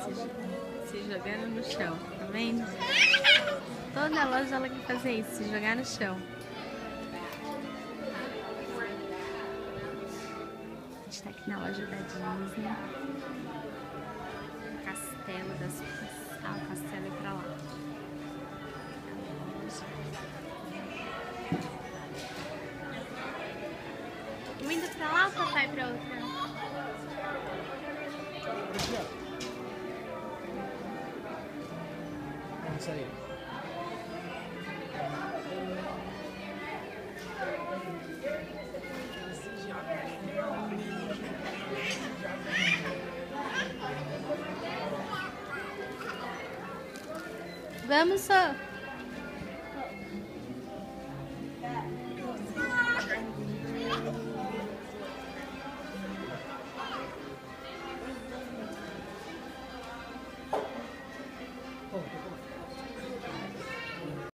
Se jogando no chão, tá vendo? Toda loja ela quer fazer isso, se jogar no chão. A gente tá aqui na loja da Disney. Castelo das... Ah, o castelo é pra lá. Indo pra lá ou papai pra outra? Vamos aí. Vamos, só.